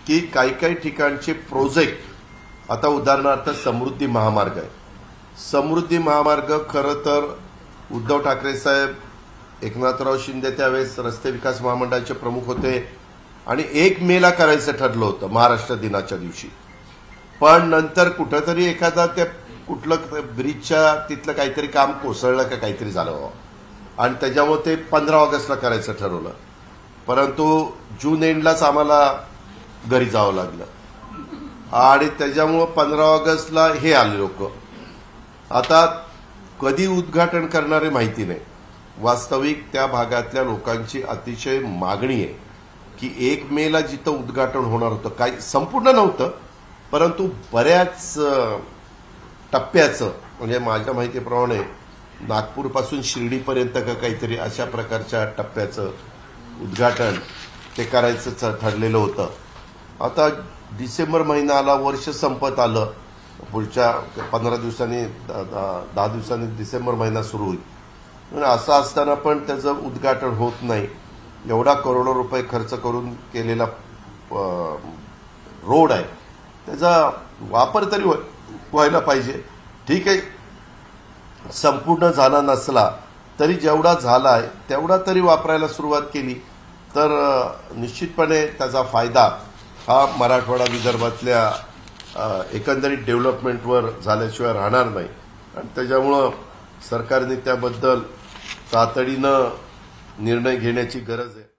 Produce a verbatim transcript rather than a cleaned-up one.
की काही काही ठिकाणचे प्रोजेक्ट, आता उदाहरणार्थ समृद्धी महामार्ग आहे. समृद्धी महामार्ग खरं तर उद्धव ठाकरे साहेब, एकनाथराव शिंदे त्यावेळेस रस्ते विकास महामंडळाचे प्रमुख होते आणि एक मेला करायचं ठरलं होतं महाराष्ट्र दिनाच्या दिवशी. पण नंतर कुठंतरी एखादा त्या कुठलं ब्रिजच्या तिथलं काहीतरी काम कोसळलं का काहीतरी झालं आणि त्याच्यामुळे ते पंधरा ऑगस्टला करायचं ठरवलं. परंतु जून एंडलाच आम्हाला घरी जावं लागलं आणि त्याच्यामुळं पंधरा ऑगस्टला हे आले लोक. आता कधी उद्घाटन करणारे माहिती नाही. वास्तविक त्या भागातल्या लोकांची अतिशय मागणी आहे की एक मेला जिथं उद्घाटन होणार होतं, काही संपूर्ण नव्हतं परंतु बऱ्याच टप्प्याचं, म्हणजे माझ्या माहितीप्रमाणे नागपूरपासून शिर्डीपर्यंत का काहीतरी अशा प्रकारच्या टप्प्याचं उद्घाटन ते करायचं ठरलेलं होतं. आता डिसेंबर महिना आला, वर्ष संपत आलं, पुढच्या पंधरा दिवसांनी दहा दिवसांनी डिसेंबर महिना सुरू होईल. असं असताना पण त्याचं उद्घाटन होत नाही. एवढा करोडो रुपये खर्च करून केलेला रोड आहे, त्याचा वापर तरी व्हायला पाहिजे. ठीक आहे, संपूर्ण झाला नसला तरी जेवढा झाला आहे तेवढा तरी वापरायला सुरुवात केली तर निश्चितपणे त्याचा फायदा हा मराठवाडा विदर्भातल्या एकंदरीत डेव्हलपमेंटवर झाल्याशिवाय राहणार नाही. आणि त्याच्यामुळं सरकारने त्याबद्दल तातडीनं निर्णय घेण्याची गरज आहे.